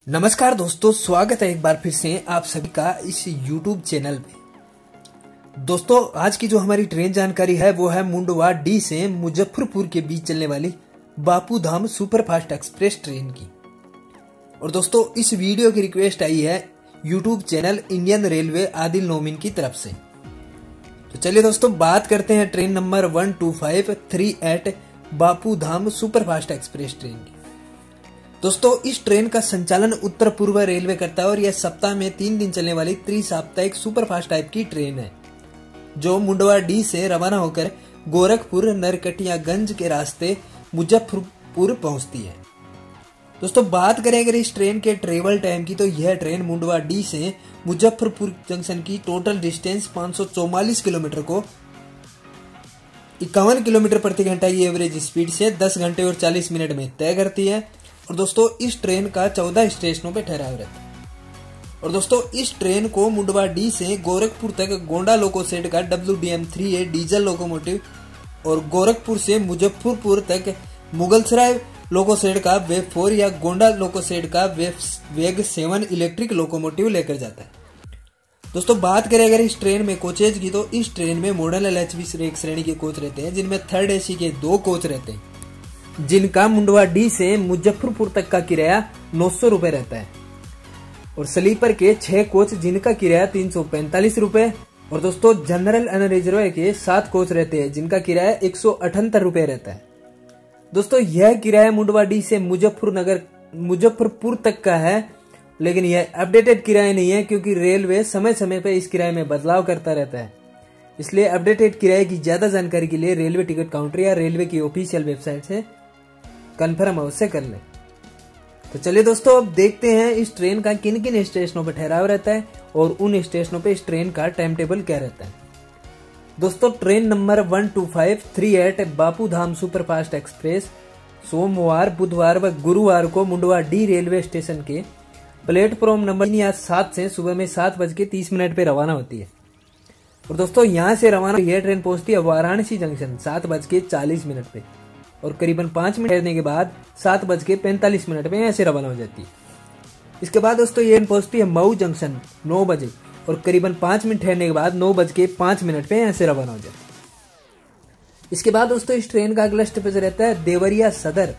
नमस्कार दोस्तों, स्वागत है एक बार फिर से आप सभी का इस YouTube चैनल में। दोस्तों, आज की जो हमारी ट्रेन जानकारी है वो है मुंडवा डी से मुजफ्फरपुर के बीच चलने वाली Bapu Dham superfast express train की। और दोस्तों, इस वीडियो की रिक्वेस्ट आई है YouTube channel Indian railway Adil Nomin की तरफ से। तो चलिए दोस्तों, बात करते हैं train number 12538 Bapu Dham superfast express train की। दोस्तों, इस ट्रेन का संचालन उत्तर पूर्व रेलवे करता है और यह सप्ताह में 3 दिन चलने वाली त्रिसाप्ताहिक सुपरफास्ट टाइप की ट्रेन है, जो मुंडवा डी से रवाना होकर गोरखपुर नरकटियागंज के रास्ते मुजफ्फरपुर पहुंचती है। दोस्तों, बात करें अगर इस ट्रेन के ट्रेवल टाइम की, तो यह ट्रेन मुंडवा डी से मुजफ्फरपुर जंक्शन की टोटल डिस्टेंस 544 किलोमीटर को 51 किलोमीटर प्रति घंटा की एवरेज स्पीड से 10 घंटे और 40 मिनट में तय करती है। और दोस्तों, इस ट्रेन का 14 स्टेशनों पे ठहराव रहता है। और दोस्तों, इस ट्रेन को मुंडवा डी से गोरखपुर तक गोंडा लोकोसेड का WDM-3A डीजल लोकोमोटिव और गोरखपुर से मुजफ्फरपुर तक मुगलसराय लोकोसेड का वेब 4 या गोंडा लोकोसेड का वेग 7 इलेक्ट्रिक लोकोमोटिव लेकर जाता है। दोस्तों, बात करें अगर इस ट्रेन में कोचेज की, तो इस ट्रेन में मॉडल LHV श्रेणी के कोच रहते हैं, जिनमें थर्ड AC के 2 कोच रहते हैं, जिनका मुंडवा डी से मुजफ्फरपुर तक का किराया 900 रुपए रहता है। और स्लीपर के 6 कोच, जिनका किराया 345 रुपए। और दोस्तों, जनरल एंड रिजर्व के 7 कोच रहते हैं, जिनका किराया 178 रुपए रहता है। दोस्तों, यह किराया मुंडवा डी से मुजफ्फरपुर तक का है, लेकिन यह अपडेटेड किराया नहीं है, क्योंकि रेलवे समय समय पर इस किराए में बदलाव करता रहता है। इसलिए अपडेटेड किराए की ज्यादा जानकारी के लिए रेलवे टिकट काउंटर या रेलवे की ऑफिशियल वेबसाइट से कंफर्म अवश्य कर लें। तो चलिए दोस्तों, अब देखते हैं इस ट्रेन का किन किन स्टेशनों पर ठहराव रहता है और उन स्टेशनों पे इस ट्रेन का टाइम टेबल क्या रहता है। दोस्तों, train number 12538 Bapu Dham superfast express सोमवार, बुधवार व गुरुवार को मुंडवा डी रेलवे स्टेशन के प्लेटफॉर्म नंबर 3 या 7 से सुबह में 7:30 पे रवाना होती है। और दोस्तों, यहाँ से रवाना यह ट्रेन पहुंचती है वाराणसी जंक्शन 7:40 पे और करीबन 5 मिनट ठहरने के बाद 7:45 पे ऐसे रवाना हो जाती है। इसके बाद दोस्तों, ये ट्रेन पहुंचती है मऊ जंक्शन 9 बजे और करीबन 5 मिनट ठहरने के बाद 9:05 पे ऐसे रवाना हो जाती है। इसके बाद दोस्तों, इस ट्रेन का अगला स्टॉपेज रहता है देवरिया सदर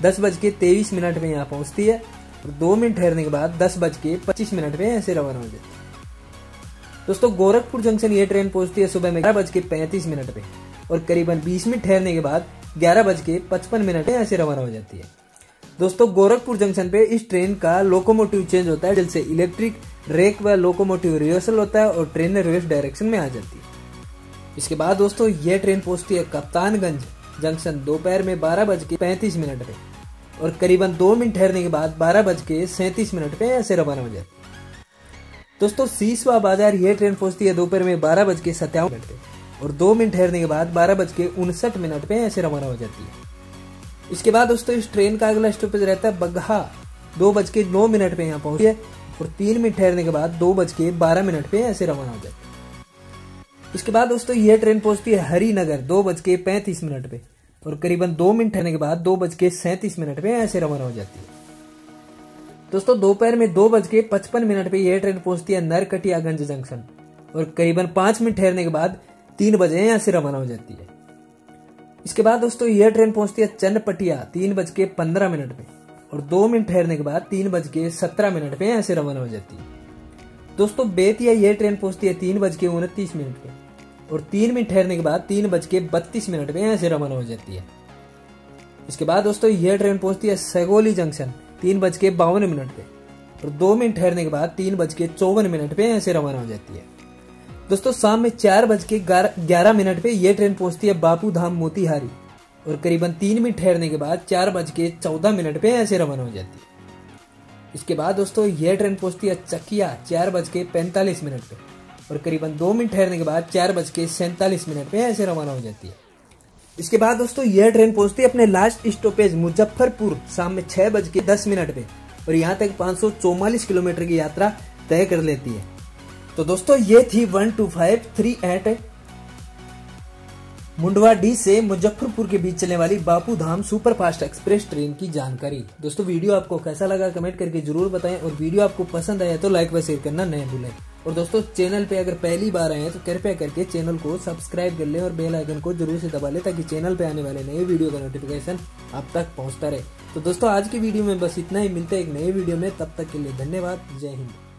10:23 पे यहाँ पहुंचती है और 2 मिनट ठहरने के बाद 10:25 पे ऐसे रवाना हो जाती है। दोस्तों, गोरखपुर जंक्शन ये ट्रेन पहुंचती है सुबह में 11:35 पे और करीबन 20 मिनट ठहरने के बाद 11:55 पे ऐसे रवाना हो जाती है। दोस्तों, गोरखपुर जंक्शन पे इस ट्रेन का लोकोमोटिव चेंज होता है, जैसे इलेक्ट्रिक रेक व लोकोमोटिव रिवर्सल होता है और ट्रेन रिवर्स डायरेक्शन में आ जाती है। इसके बाद दोस्तों, यह ट्रेन पहुंचती है कप्तानगंज जंक्शन दोपहर में 12:35 पे और करीबन 2 मिनट ठहरने के बाद 12:37 पे ऐसे रवाना हो जाती है। दोस्तों, सीसवा बाजार यह ट्रेन पहुंचती है दोपहर में 12:57 पे और 2 मिनट ठहरने के बाद 12:59 पे ऐसे रवाना हो जाती है। इसके बाद दोस्तों, इस ट्रेन का अगला स्टॉपेज रहता है बगहा 2:09 पे यहाँ पहुंची है और 3 मिनट ठहरने के बाद 2:12 पे ऐसे रवाना हो जाती है। इसके बाद दोस्तों, यह ट्रेन पहुंचती है हरिनगर 2:35 पे और करीबन 2 मिनट ठहरने के बाद 2:37 पे ऐसे रवाना हो जाती है। दोस्तों, दोपहर में 2:55 पे यह ट्रेन पहुंचती है नरकटियागंज जंक्शन और करीबन 5 मिनट ठहरने के बाद 3 बजे यहाँ से रवाना हो जाती है। इसके बाद दोस्तों, यह ट्रेन पहुंचती है चनपटिया 3:15 पे और 2 मिनट ठहरने के बाद 3:17 पे यहाँ से रवाना हो जाती है। दोस्तों, बेतिया यह ट्रेन पहुंचती है 3:29 पे और 3 मिनट ठहरने के बाद 3:32 पे यहाँ से रवाना हो जाती है। इसके बाद दोस्तों, यह ट्रेन पहुंचती है सगोली जंक्शन 3:52 पे और 2 मिनट ठहरने के बाद 3:54 पे यहाँ से रवाना हो जाती है। दोस्तों, शाम में 4:11 पे यह ट्रेन पहुंचती है बापू धाम मोतिहारी और करीबन 3 मिनट ठहरने के बाद 4:14 पे ऐसे रवाना हो जाती है। इसके बाद दोस्तों, यह ट्रेन पहुंचती है चकिया 4:45 पे और करीबन 2 मिनट ठहरने के बाद 4:47 पे ऐसे रवाना हो जाती है। इसके बाद दोस्तों, यह ट्रेन पहुंचती है अपने लास्ट स्टॉपेज मुजफ्फरपुर शाम में 6:10 पे और यहाँ तक 544 किलोमीटर की यात्रा तय कर लेती है। तो दोस्तों, ये थी 12538 मुंडवा डी से मुजफ्फरपुर के बीच चलने वाली Bapu Dham superfast express train की जानकारी। दोस्तों वीडियो आपको कैसा लगा कमेंट करके जरूर बताएं, और वीडियो आपको पसंद आया तो लाइक व शेयर करना न भूलें। और दोस्तों चैनल पे अगर पहली बार आए हैं तो कृपया करके चैनल को सब्सक्राइब कर लें और बेल आइकन को जरूर से दबा लें, ताकि चैनल पे आने वाले नए वीडियो का नोटिफिकेशन आप तक पहुंचता रहे। तो दोस्तों आज की वीडियो में बस इतना ही, मिलते हैं एक नए वीडियो में, तब तक के लिए धन्यवाद। जय हिंद।